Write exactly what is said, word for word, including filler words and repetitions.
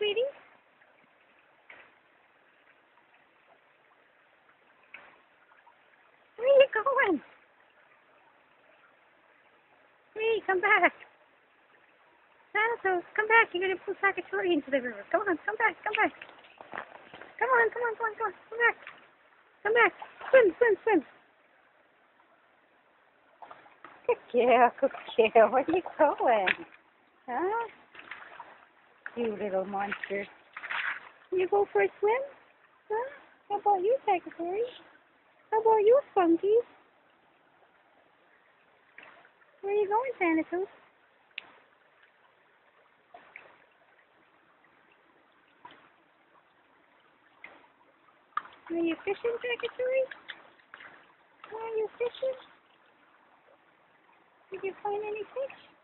sweetie? Where are you going? Hey, come back. Thanatos, come back. You're going to pull Takatori into the river. Come on, come back, come back. Come on, come on, come on, come on. Come back. Come back. Swim, swim, swim. Good girl, good girl. Where are you going? Huh? You little monster. You go for a swim? Huh? How about you, Takatori? How about you, Spunky? Where are you going, Thanatos? Are you fishing, Takatori? Are you fishing? Did you find any fish?